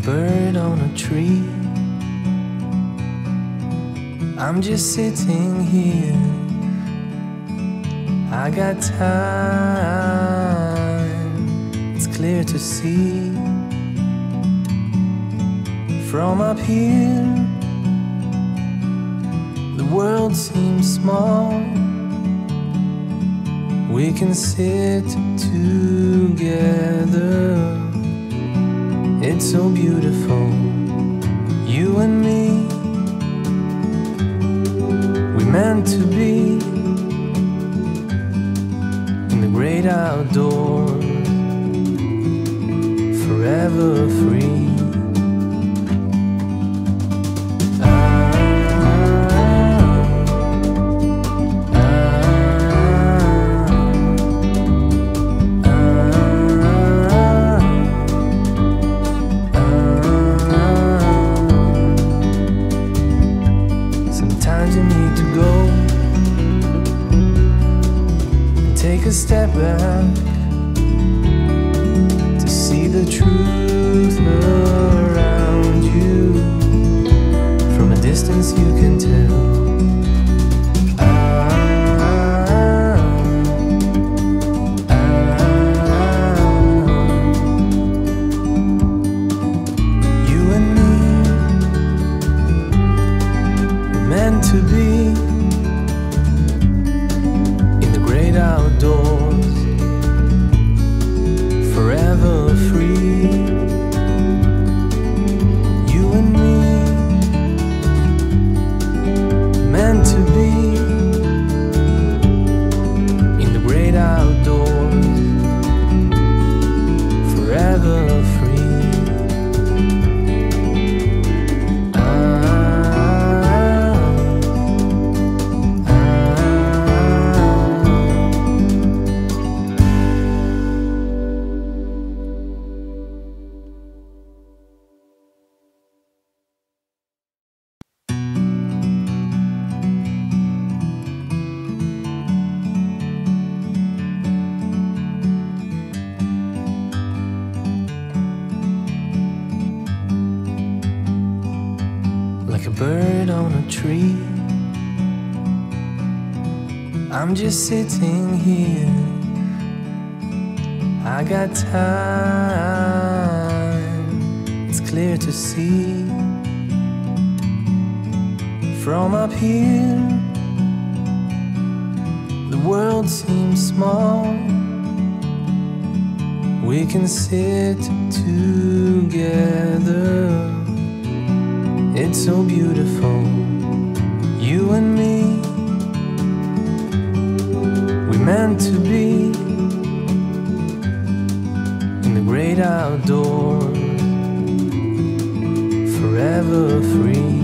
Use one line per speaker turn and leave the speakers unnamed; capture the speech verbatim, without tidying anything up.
bird on a tree. I'm just sitting here, I got time, it's clear to see. From up here, the world seems small. We can sit together, it's so beautiful, you and me. We meant to be in the great outdoors, forever free. Sometimes you need to go and take a step back to see the truth around you. From a distance you can tell. To be in the great outdoors, forever free. You and me, meant to be in the great outdoors, forever free. Like a bird on a tree, I'm just sitting here, I got time, it's clear to see. From up here, the world seems small. We can sit together, it's so beautiful, you and me. We meant to be in the great outdoors, forever free.